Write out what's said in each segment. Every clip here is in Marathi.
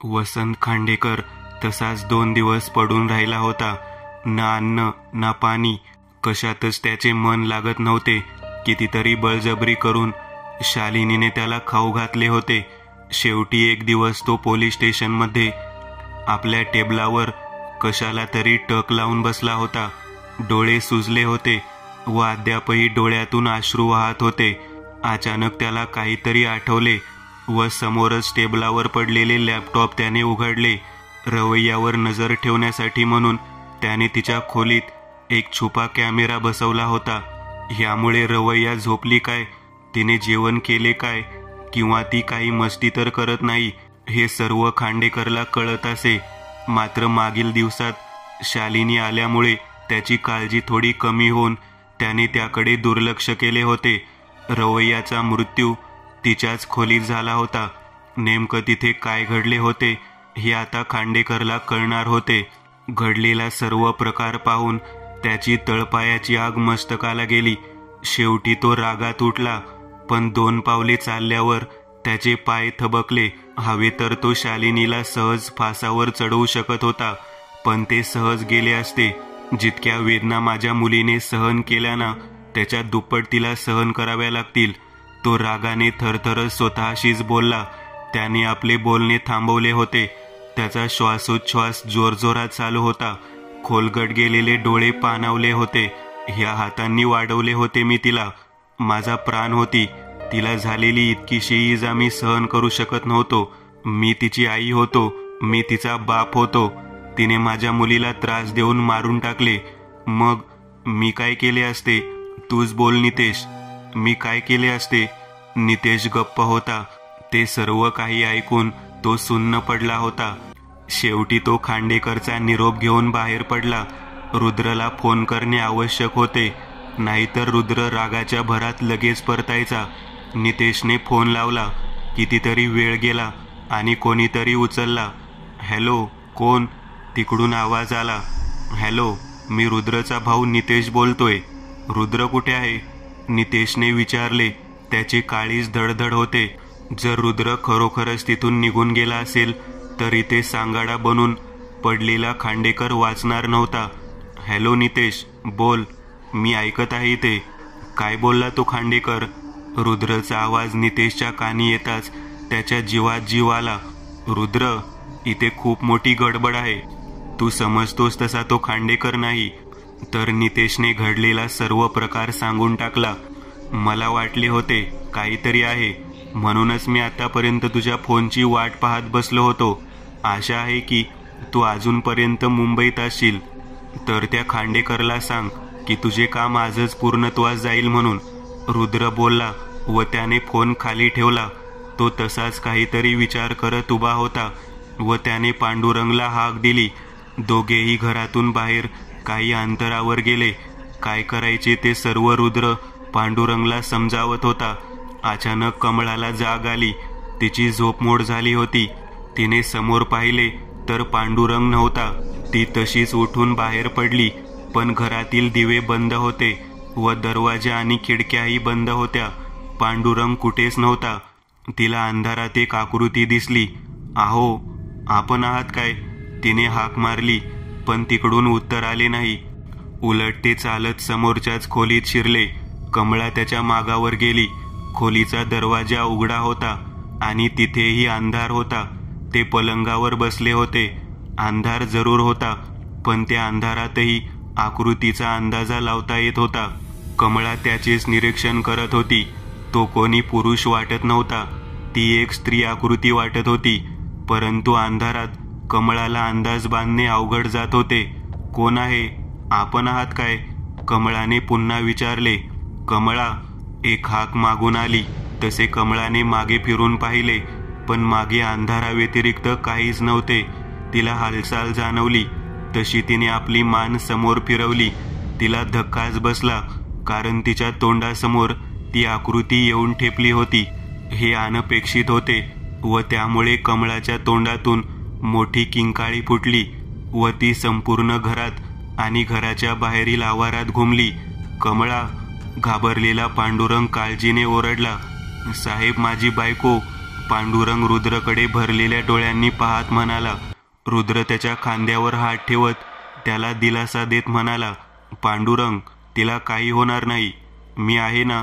वसंत खांडेकर तसाच 2 दिवस पडून राहिला होता. ना अन्न ना पाणी, कशातच त्याचे मन लागत नव्हते. कितीतरी बळजबरी करून शालिनीने त्याला खाऊ घातले होते. शेवटी एक दिवस तो पोलीस स्टेशनमध्ये आपल्या टेबलावर कशाला तरी टक लावून बसला होता. डोळे सुजले होते व अद्यापही डोळ्यातून अश्रू वाहत होते. अचानक त्याला काहीतरी आठवले व समोरच टेबलावर पडलेले लॅपटॉप त्याने उघडले. रवैयावर नजर ठेवण्यासाठी म्हणून त्याने तिच्या खोलीत एक छुपा कॅमेरा बसवला होता. यामुळे रवैया झोपली काय, तिने जेवण केले काय, किंवा ती काही मस्ती तर करत नाही हे सर्व खांडेकरला कळत असे. मात्र मागील दिवसात शालिनी आल्यामुळे त्याची काळजी थोडी कमी होऊन त्याने त्याकडे दुर्लक्ष केले होते. रवैयाचा मृत्यू तिच्याच खोलीत झाला होता. नेमकं तिथे काय घडले होते हे आता खांडेकरला कळणार होते. घडलेला सर्व प्रकार पाहून त्याची तळपायाची आग मस्तकाला गेली. शेवटी तो रागात उठला, पण 2 पावले चालल्यावर त्याचे पाय थबकले. हवे तर तो शालिनीला सहज फासावर चढवू शकत होता, पण ते सहज गेले असते. जितक्या वेदना माझ्या मुलीने सहन केल्या ना, त्याच्या दुप्पट तिला सहन कराव्या लागतील. तो रागाने थरथरत स्वतःशीच बोलला. त्याने आपले बोलणे थांबवले होते. त्याचा श्वासोच्छ्वास जोरजोरात चालू होता. खोलगट गेलेले डोळे पाणावले होते. ह्या हातांनी वाढवले होते मी तिला. माझा प्राण होती. तिला झालेली इतकीशी इजा मी सहन करू शकत नव्हतो. मी तिची आई होतो, मी तिचा बाप होतो. तिने माझ्या मुलीला त्रास देऊन मारून टाकले. मग मी काय केले असते? तूच बोल नितेश, मी काय केले असते? नितेश गप्प होता. ते सर्व काही ऐकून तो सुन्न पडला होता. शेवटी तो खांडेकरचा निरोप घेऊन बाहेर पडला. रुद्रला फोन करणे आवश्यक होते, नाहीतर रुद्र रागाच्या भरात लगेच परतायचा. नितेशने फोन लावला. कितीतरी वेळ गेला आणि कोणीतरी उचलला. हॅलो, कोण? तिकडून आवाज आला. हॅलो, मी रुद्रचा भाऊ नितेश बोलतोय. रुद्र कुठे आहे? नितेशने विचारले. त्याची काळीज धडधड होते. जर रुद्र खरोखरच तिथून निघून गेला असेल तर इथे सांगाडा बनून पडलेला खांडेकर वाचणार नव्हता. हॅलो नितेश, बोल, मी ऐकत आहे इथे. काय बोलला तो खांडेकर? रुद्रचा आवाज नितेशच्या कानी येताच त्याच्या जीवात जीव आला. रुद्र, इथे खूप मोठी गडबड आहे. तू समजतोस तसा तो खांडेकर नाही. तर नितेशने घडलेला सर्व प्रकार सांगून टाकला. मला वाटले होते काहीतरी आहे, म्हणूनच मी आतापर्यंत तुझ्या फोनची वाट पाहत बसलो होतो. आशा आहे की तू अजूनपर्यंत मुंबईत असशील. तर त्या खांडेकरला सांग की तुझे काम आजच पूर्णत्वास जाईल म्हणून. रुद्र बोलला व त्याने फोन खाली ठेवला. तो तसाच काहीतरी विचार करत उभा होता व त्याने पांडुरंगला हाक दिली. दोघेही घरातून बाहेर काही अंतरावर गेले. काय करायचे ते सर्व रुद्र पांडुरंगला समजावत होता. अचानक कमळाला जाग आली. तिची झोपमोड झाली होती. तिने समोर पाहिले तर पांडुरंग नव्हता. ती तशीच उठून बाहेर पडली, पण घरातील दिवे बंद होते व दरवाजा आणि खिडक्याही बंद होत्या. पांडुरंग कुठेच नव्हता. तिला अंधारात एक आकृती दिसली. आहो, आपण आहात काय? तिने हाक मारली, पण तिकडून उत्तर आले नाही. उलट ते चालत समोरच्याच खोलीत शिरले. कमळा त्याच्या मागावर गेली. खोलीचा दरवाजा उघडा होता आणि तिथेही अंधार होता. ते पलंगावर बसले होते. अंधार जरूर होता, पण त्या अंधारातही आकृतीचा अंदाजा लावता येत होता. कमळा त्याचेच निरीक्षण करत होती. तो कोणी पुरुष वाटत नव्हता. ती एक स्त्री आकृती वाटत होती. परंतु अंधारात कमळाला अंदाज बांधणे अवघड जात होते. कोण आहे? आपण आहात काय? कमळाने पुन्हा विचारले. कमळा, एक हाक मागून आली. तसे कमळाने मागे फिरून पाहिले, पण मागे अंधाराव्यतिरिक्त काहीच नव्हते. तिला हालचाल जाणवली. तशी तिने आपली मान समोर फिरवली. तिला धक्काच बसला, कारण तिच्या तोंडासमोर ती आकृती येऊन ठेपली होती. हे अनपेक्षित होते व त्यामुळे कमळाच्या तोंडातून मोठी किंकाळी फुटली व ती संपूर्ण घरात आणि घराच्या बाहेरील आवारात घुमली. कमळा, घाबरलेला पांडुरंग काळजीने ओरडला. साहेब, माझी बायको. पांडुरंग रुद्रकडे भरलेल्या डोळ्यांनी पाहत म्हणाला. रुद्र त्याच्या खांद्यावर हात ठेवत त्याला दिलासा देत म्हणाला, पांडुरंग, तिला काही होणार नाही, मी आहे ना.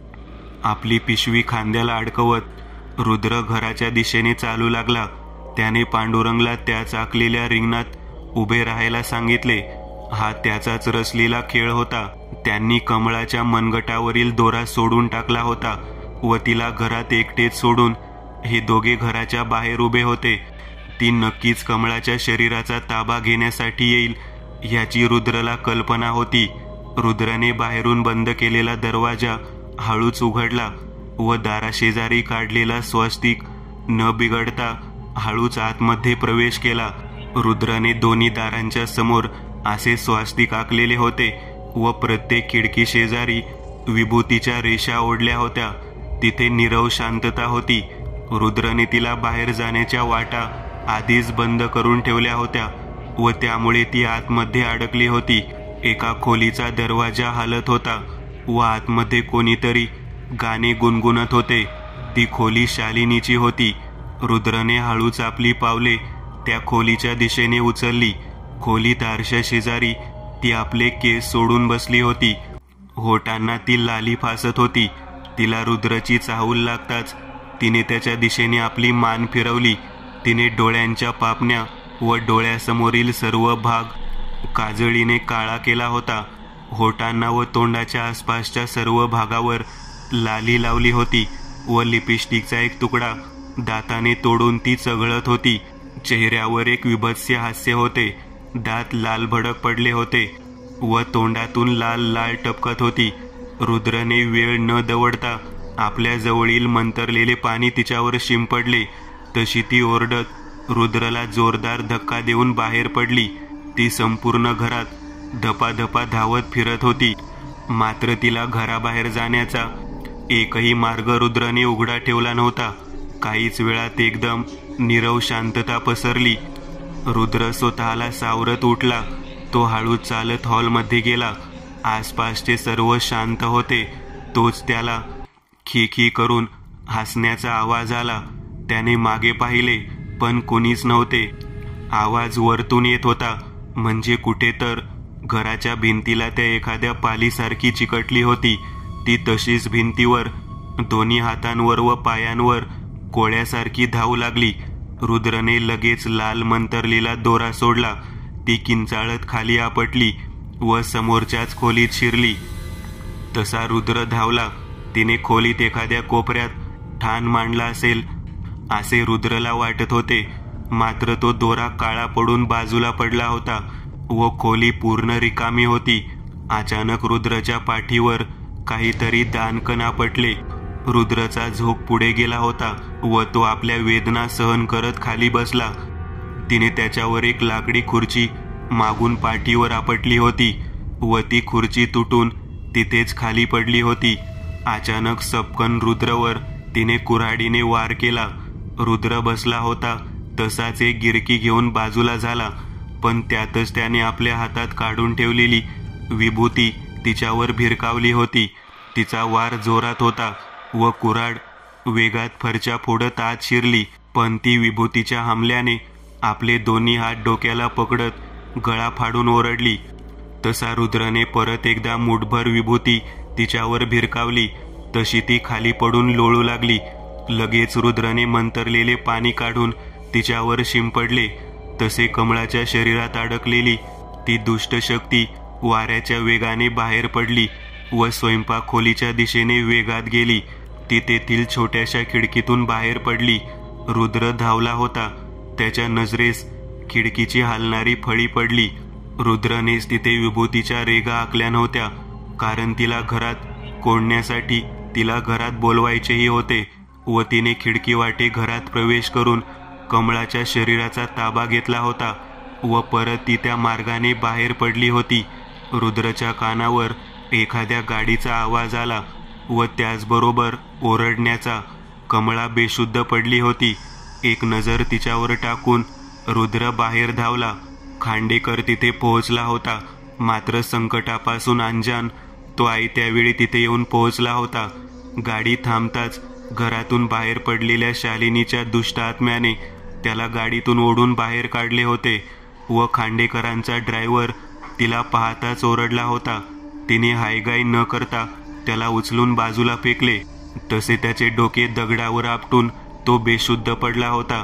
आपली पिशवी खांद्याला अडकवत रुद्र घराच्या दिशेने चालू लागला. त्याने पांडुरंगला त्याच आखलेल्या रिंगणात उभे राहायला सांगितले. हा त्याचाच रचलेला खेळ होता. त्यांनी कमळाच्या मनगटावरील दोरा सोडून टाकला होता व तिला घरात एकटेच सोडून हे दोघे घराच्या बाहेर उभे होते. ती नक्कीच कमळाच्या शरीराचा ताबा घेण्यासाठी येईल ह्याची रुद्रला कल्पना होती. रुद्राने बाहेरून बंद केलेला दरवाजा हळूच उघडला व दाराशेजारी काढलेला स्वस्तिक न बिघडता हळूच आतमध्ये प्रवेश केला. रुद्राने दोन्ही दारांच्या समोर असे स्वस्तिक आखलेले होते व प्रत्येक खिडकी शेजारी विभूतीच्या रेषा ओढल्या होत्या. तिथे नीरव शांतता होती. रुद्राने तिला बाहेर जाण्याच्या वाटा आधीच बंद करून ठेवल्या होत्या व त्यामुळे ती आतमध्ये अडकली होती. एका खोलीचा दरवाजा हलत होता व आतमध्ये कोणीतरी गाणे गुणगुणत होते. ती खोली शालिनीची होती. रुद्रने हळूच आपली पावले त्या खोलीच्या दिशेने उचलली. खोलीत आरशा शेजारी ती आपले केस सोडून बसली होती. होटांना ती लाली फासत होती. तिला रुद्रची चाहूल लागताच तिने त्याच्या दिशेने आपली मान फिरवली. तिने डोळ्यांच्या पापण्या व डोळ्यासमोरील सर्व भाग काजळीने काळा केला होता. होटांना व तोंडाच्या आसपासच्या सर्व भागावर लाली लावली होती व लिपस्टिकचा एक तुकडा दाताने तोडून ती चघळत होती. चेहऱ्यावर एक विभत्स हास्य होते. दात लाल भडक पडले होते व तोंडातून लाल लाल टपकत होती. रुद्रने वेळ न दवडता आपल्या जवळील मंतरलेले पाणी तिच्यावर शिंपडले. तशी ती ओरडत रुद्रला जोरदार धक्का देऊन बाहेर पडली. ती संपूर्ण घरात धपाधपा धावत फिरत होती. मात्र तिला घराबाहेर जाण्याचा एकही मार्ग रुद्रने उघडा ठेवला नव्हता. काहीच वेळात एकदम नीरव शांतता पसरली. रुद्र स्वतःला सावरत उठला. तो हळूच चालत हॉलमध्ये गेला. आसपासचे सर्व शांत होते. तोच त्याला खी खी करून हसण्याचा आवाज आला. त्याने मागे पाहिले पण कोणीच नव्हते. आवाज वरतून येत होता. म्हणजे कुठे तर घराच्या भिंतीला त्या एखाद्या पालीसारखी चिकटली होती. ती तशीच भिंतीवर दोन्ही हातांवर व पायांवर कोळ्यासारखी धावू लागली. रुद्रने लगेच लाल मंतरलेला दोरा सोडला. ती किंचाळत खाली आपटली व समोरच्याच खोलीत शिरली. तसा रुद्र धावला. तिने खोलीत एखाद्या कोपऱ्यात ठाण मांडला असेल असे रुद्रला वाटत होते. मात्र तो दोरा काळा पडून बाजूला पडला होता व खोली पूर्ण रिकामी होती. अचानक रुद्रच्या पाठीवर काहीतरी दाणकन आपटले. रुद्रचा झोक पुढे गेला होता व तो आपल्या वेदना सहन करत खाली बसला. तिने त्याच्यावर एक लाकडी खुर्ची मागून पाठीवर आपटली होती व ती खुर्ची तुटून तिथेच खाली पडली होती. अचानक सपकन रुद्रवर तिने कुऱ्हाडीने वार केला. रुद्र बसला होता तसाच एक गिरकी घेऊन बाजूला झाला. पण त्यातच त्याने आपल्या हातात काढून ठेवलेली विभूती तिच्यावर भिरकावली होती. तिचा वार जोरात होता व कुऱ्हाड वेगात फरच्या फोडत आत शिरली. पण ती विभूतीच्या हमल्याने आपले दोन्ही हात डोक्याला पकडत गळा फाडून ओरडली. तसा रुद्रने परत एकदा मुठभर विभूती तिच्यावर भिरकावली. तशी ती खाली पडून लोळू लागली. लगेच रुद्रने मंतरलेले पाणी काढून तिच्यावर शिंपडले. तसे कमळाच्या शरीरात अडकलेली ती दुष्ट शक्ती वाऱ्याच्या वेगाने बाहेर पडली व स्वयंपाक खोलीच्या दिशेने वेगात गेली. ती तेथील छोट्याशा खिडकीतून बाहेर पडली. रुद्र धावला होता. त्याच्या नजरेस खिडकीची हलणारी फळी पडली. रुद्रनेच तिथे विभूतीच्या रेगा आखल्या नव्हत्या, कारण तिला घरात कोंडण्यासाठी तिला घरात बोलवायचेही होते व तिने खिडकी वाटे घरात प्रवेश करून कमळाच्या शरीराचा ताबा घेतला होता व परत ती त्या मार्गाने बाहेर पडली होती. रुद्रच्या कानावर एखाद्या गाडीचा आवाज आला व त्याचबरोबर ओरडण्याचा. कमळा बेशुद्ध पडली होती. एक नजर तिच्यावर टाकून रुद्र बाहेर धावला. खांडेकर तिथे पोहोचला होता. मात्र संकटापासून अंजान तो आई त्यावेळी तिथे येऊन पोहोचला होता. गाडी थांबताच घरातून बाहेर पडलेल्या शालिनीच्या दुष्ट आत्म्याने त्याला गाडीतून ओढून बाहेर काढले होते व खांडेकरांचा ड्रायव्हर तिला पाहताच ओरडला होता. तिने हायगाय न करता त्याला उचलून बाजूला फेकले. तसे त्याचे डोके दगडावर आपटून तो बेशुद्ध पडला होता.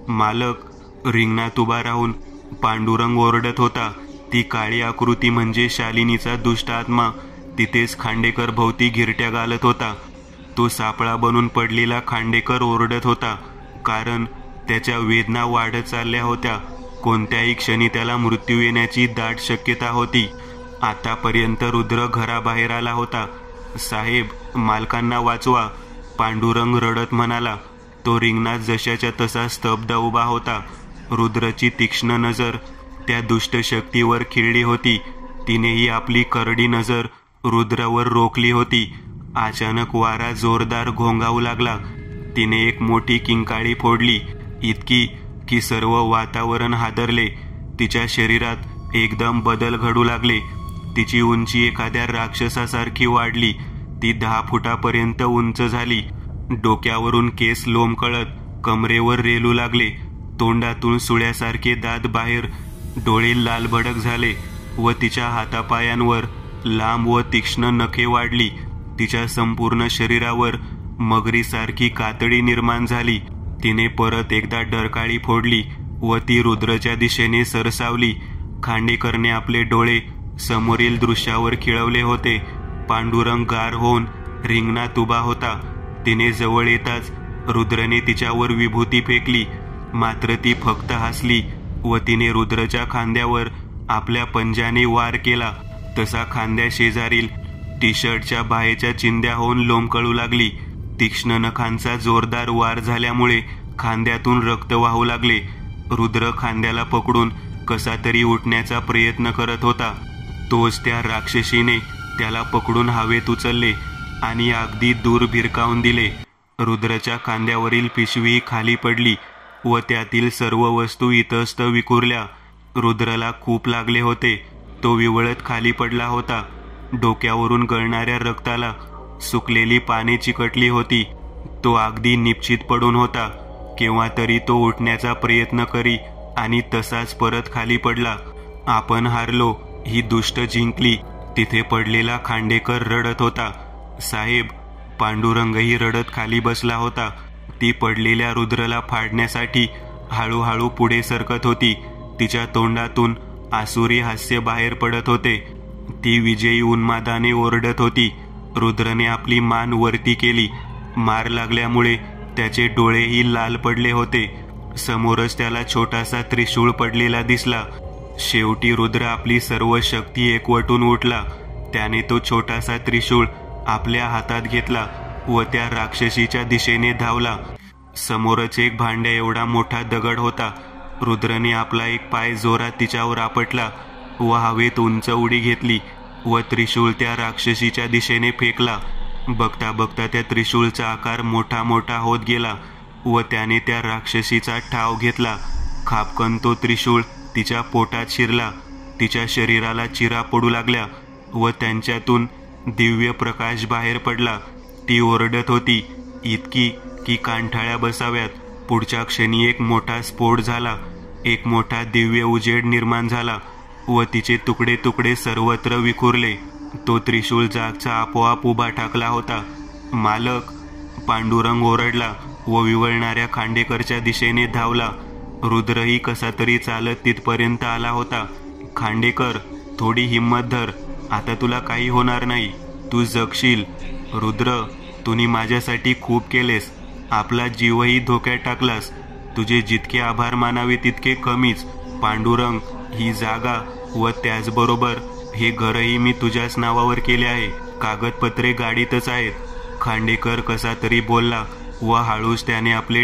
मालक रिंगणात उभा राहून पांडुरंग ओरडत होता. ती काळी आकृती म्हणजे शालिनीचा दुष्ट आत्मा तिथेच खांडेकर भोवती घिरट्या घालत होता. तो सापळा बनून पडलेला खांडेकर ओरडत होता, कारण त्याच्या वेदना वाढत चालल्या होत्या. कोणत्याही क्षणी त्याला मृत्यू येण्याची दाट शक्यता होती. आतापर्यंत रुद्र घराबाहेर आला होता. साहेब, मालकांना वाचवा, पांडुरंग रडत म्हणाला. तो रिंगणात जशाच्या तसा स्तब्ध उभा होता. रुद्रची तीक्ष्ण नजर त्या दुष्ट शक्तीवर खिळली होती. तिनेही आपली करडी नजर रुद्रावर रोखली होती. अचानक वारा जोरदार घोंगावू लागला. तिने एक मोठी किंकाळी फोडली, इतकी की सर्व वातावरण हादरले. तिच्या शरीरात एकदम बदल घडू लागले. तिची उंची एखाद्या राक्षसासारखी वाढली. ती 10 फुटापर्यंत उंच झाली. डोक्यावरून केस लोंबकळत कमरेवर रेलू लागले. तोंडातून सुळ्यासारखे दात बाहेर, डोळे लालभडक झाले व तिच्या हातापायांवर लांब व तीक्ष्ण नखे वाढली. तिच्या संपूर्ण शरीरावर मगरीसारखी कातडी निर्माण झाली. तिने परत एकदा डरकाळी फोडली व ती रुद्रच्या दिशेने सरसावली. खांडेकरने आपले डोळे समोरील दृश्यावर खिळवले होते. पांडुरंग गार होऊन रिंगणात उभा होता. तिने जवळ येताच रुद्रने तिच्यावर विभूती फेकली, मात्र ती फक्त हसली व तिने रुद्रच्या खांद्यावर आपल्या पंजाने वार केला. तसा खांद्या शेजारील टी शर्टच्या बाहेरच्या चिंध्या होऊन लोंबकळू लागली. तीक्ष्ण नखांचा जोरदार वार झाल्यामुळे खांद्यातून रक्त वाहू लागले. रुद्र खांद्याला पकडून कसा तरी उठण्याचा प्रयत्न करत होता. तोच त्या राक्षसीने त्याला पकडून हवेत उचलले आणि अगदी दूर भिरकावून दिले. रुद्रच्या खांद्यावरील पिशवी खाली पडली व त्यातील सर्व वस्तू इतस्त विखुरल्या. रुद्रला खूप लागले होते. तो विवळत खाली पडला होता. डोक्यावरून गळणाऱ्या रक्ताला सुकलेली पाने चिकटली होती. तो अगदी निश्चित पडून होता. केव्हा तरी तो उठण्याचा प्रयत्न करी आणि तसाच परत खाली पडला. आपण हारलो, ही दुष्ट जिंकली. तिथे पडलेला खांडेकर रडत होता. साहेब, पांडुरंगही रडत खाली बसला होता. ती पडलेल्या रुद्रला फाडण्यासाठी हळूहळू पुढे सरकत होती. तिच्या तोंडातून आसुरी हास्य बाहेर पडत होते. ती विजयी उन्मादाने ओरडत होती. रुद्रने आपली मान वरती केली. मार लागल्यामुळे त्याचे डोळेही लाल पडले होते. समोरच त्याला छोटासा त्रिशूळ पडलेला दिसला. शेवटी रुद्र आपली सर्व शक्ती एकवटून उठला. त्याने तो छोटासा त्रिशूळ आपल्या हातात घेतला व त्या राक्षसीच्या दिशेने धावला. समोरच एक भांड्या एवढा मोठा दगड होता. रुद्रने आपला एक पाय जोरात तिच्यावर आपटला व हवेत उंच उडी घेतली व त्रिशूळ त्या राक्षसीच्या दिशेने फेकला. बघता बघता त्या त्रिशूळचा आकार मोठा मोठा होत गेला व त्याने त्या राक्षसीचा ठाव घेतला. खापकन तो त्रिशूळ तिच्या पोटात शिरला. तिच्या शरीराला चिरा पडू लागल्या व त्यांच्यातून दिव्य प्रकाश बाहेर पडला. ती ओरडत होती, इतकी की कानठाळ्या बसाव्यात. पुढच्या क्षणी एक मोठा स्फोट झाला. एक मोठा दिव्य उजेड निर्माण झाला व तिचे तुकडे तुकडे सर्वत्र विखुरले. तो त्रिशूळ जागचा आपोआप उभा ठाकला होता. मालक, पांडुरंग ओरडला व विवळणाऱ्या खांडेकरच्या दिशेने धावला. रुद्रही कसा तरी चालत तिथपर्यंत आला होता. खांडेकर, थोडी हिंमत धर, आता तुला काही होणार नाही, तू जगशील. रुद्र, तुम्ही माझ्यासाठी खूप केलेस, आपला जीवही धोक्यात टाकलास. तुझे जितके आभार मानावे तितके कमीच. पांडुरंग, ही जागा व त्याचबरोबर हे घरही मी तुझ्याच नावावर केले आहे. कागदपत्रे गाडीतच आहेत. खांडेकर कसा तरी बोलला व हळूच त्याने आपले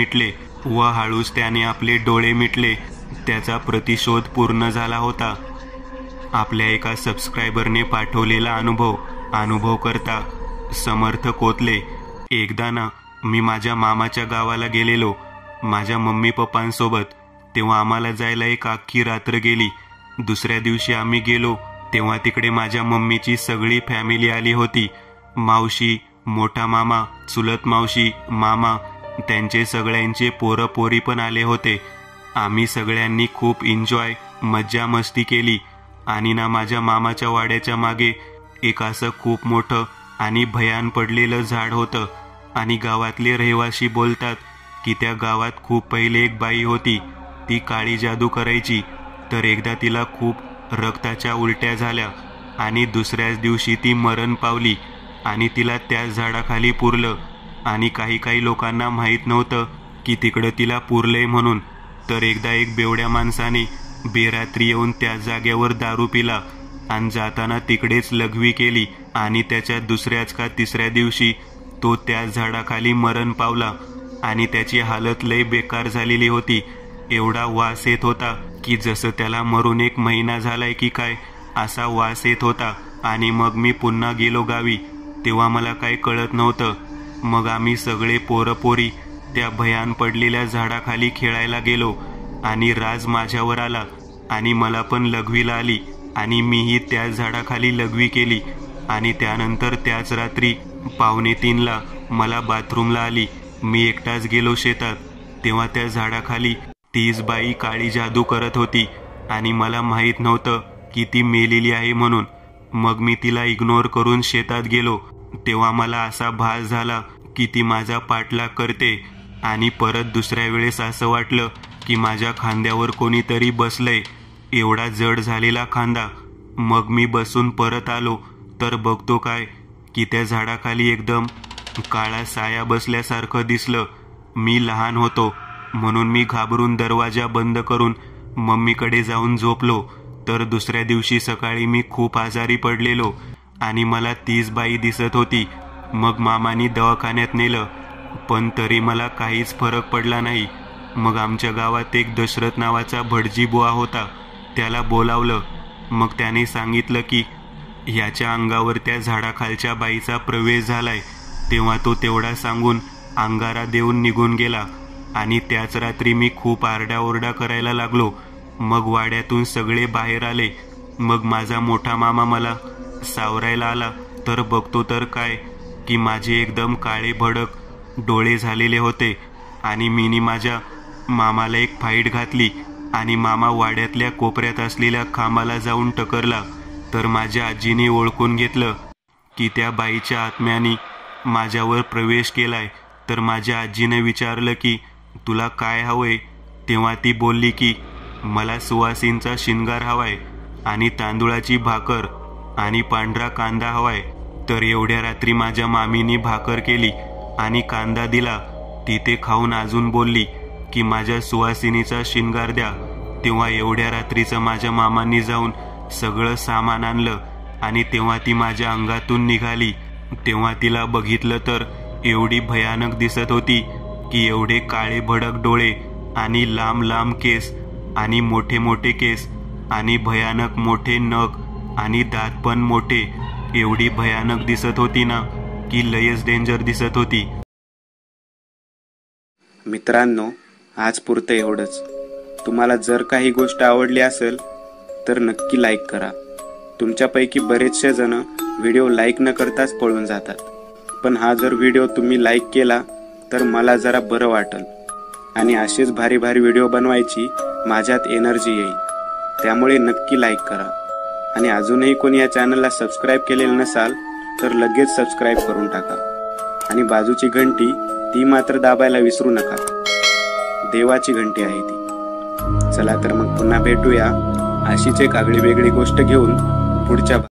डोळे मिटले. त्याचा प्रतिशोध पूर्ण झाला होता. आपल्या एका सबस्क्रायबरने पाठवलेला अनुभव करता समर्थ कोतले. एकदा ना मी माझ्या मामाच्या गावाला गेलेलो माझ्या मम्मी पप्पांसोबत. तेव्हा आम्हाला जायला एक अख्खी रात्र गेली. दुसऱ्या दिवशी आम्ही गेलो तेव्हा तिकडे माझ्या मम्मीची सगळी फॅमिली आली होती. मावशी, मोठा मामा, चुलत मावशी, मामा, त्यांचे सगळ्यांचे पोरं पोरी पण आले होते. आम्ही सगळ्यांनी खूप एन्जॉय मज्जा मस्ती केली. आणि ना माझ्या मामाच्या वाड्याच्या मागे एक असं खूप मोठं आणि भयान पडलेलं झाड होतं. आणि गावातले रहिवासी बोलतात की त्या गावात खूप पहिले एक बाई होती, ती काळी जादू करायची. तर एकदा तिला खूप रक्ताच्या उलट्या झाल्या आणि दुसऱ्याच दिवशी ती मरण पावली आणि तिला त्याच झाडाखाली पुरलं. आणि काही लोकांना माहीत नव्हतं की तिकडं तिला पुरलंय म्हणून. तर एकदा एक बेवड्या माणसाने बेरात्री येऊन त्या जागेवर दारू पिला आणि जाताना तिकडेच लघवी केली आणि त्याच्या दुसऱ्याच का तिसऱ्या दिवशी तो त्या झाडाखाली मरण पावला. आणि त्याची हालत लय बेकार झालेली होती. एवढा वास येत होता की जसं त्याला मरून 1 महिना झालाय की काय असा वास येत होता. आणि मग मी पुन्हा गेलो गावी. तेव्हा मला काही कळत नव्हतं. मग आम्ही सगळे पोरं पोरी त्या भयान पडलेल्या झाडाखाली खेळायला गेलो आणि राज माझ्यावर आला आणि मला पण लघवीला आली आणि मीही त्या झाडाखाली लघवी केली. आणि त्यानंतर त्याच रात्री 2:45ला मला बाथरूमला आली. मी एकटाच गेलो शेतात. तेव्हा त्या झाडाखाली तीच बाई काळी जादू करत होती आणि मला माहीत नव्हतं की ती मेलेली आहे म्हणून. मग मी तिला इग्नोर करून शेतात गेलो. तेव्हा मला असा भास झाला की ती माझा पाठलाग करते. आणि परत दुसऱ्या वेळेस असं वाटलं की माझ्या खांद्यावर कोणीतरी बसलंय. एवढा जड झालेला खांदा. मग मी बसून परत आलो तर बघतो काय की त्या झाडाखाली एकदम काळा साया बसल्यासारखं दिसलं. मी लहान होतो म्हणून मी घाबरून दरवाजा बंद करून मम्मीकडे जाऊन झोपलो. तर दुसऱ्या दिवशी सकाळी मी खूप आजारी पडलेलो आणि मला तीच बाई दिसत होती. मग मामानी दवाखान्यात नेलं पण तरी मला काहीच फरक पडला नाही. मग आमच्या गावात एक दशरथ नावाचा भटजी बुवा होता. त्याला बोलावलं. मग त्याने सांगितलं की ह्याच्या अंगावर त्या झाडाखालच्या बाईचा प्रवेश झालाय. तेव्हा तो तेवढा सांगून अंगारा देऊन निघून गेला. आणि त्याच रात्री मी खूप आरडाओरडा करायला लागलो. मग वाड्यातून सगळे बाहेर आले. मग माझा मोठा मामा मला सावरायला आला तर बघतो तर काय की माझे एकदम काळे भडक डोळे झालेले होते. आणि मीनी माझ्या मामाला एक फाईट घातली आणि मामा वाड्यातल्या कोपऱ्यात असलेल्या खांबाला जाऊन टकरला. तर माझ्या आजीने ओळखून घेतलं की त्या बाईच्या आत्म्याने माझ्यावर प्रवेश केलाय. तर माझ्या आजीने विचारलं की तुला काय हवंय. तेव्हा ती बोलली की मला सुवासींचा शिंगार हवाय आणि तांदुळाची भाकर आणि पांढरा कांदा हवाय. तर एवढ्या रात्री माझ्या मामीने भाकर केली आणि कांदा दिला. ती ते खाऊन अजून बोलली की माझ्या सुवासिनीचा शिंगार द्या. तेव्हा एवढ्या रात्रीचं माझ्या मामांनी जाऊन सगळं सामान आणलं आणि तेव्हा ती माझ्या अंगातून निघाली. तेव्हा तिला बघितलं तर एवढी भयानक दिसत होती की एवढे काळे भडक डोळे आणि लांब लांब केस आणि मोठे मोठे केस आणि भयानक मोठे नख आणि दात पण मोठे. एवढी भयानक दिसत होती ना की लयच डेंजर दिसत होती. मित्रांनो, आज पुरतं एवढंच. तुम्हाला जर काही गोष्ट आवडली असेल तर नक्की लाईक करा. तुमच्यापैकी बरेचसे जण व्हिडिओ लाईक न करताच पळून जातात. पण हा जर व्हिडिओ तुम्ही लाईक केला तर मला जरा बरं वाटेल आणि असेच भारी भारी व्हिडिओ बनवायची माझ्यात एनर्जी येईल. त्यामुळे नक्की लाईक करा. आणि अजूनही कोणी या चॅनलला सबस्क्राईब केलेलं नसाल तर लगेच सबस्क्राईब करून टाका. आणि बाजूची घंटी ती मात्र दाबायला विसरू नका. देवाची घंटी आहे ती. चला तर मग पुन्हा भेटूया अशीच एक आगळी वेगळी गोष्ट घेऊन पुढच्या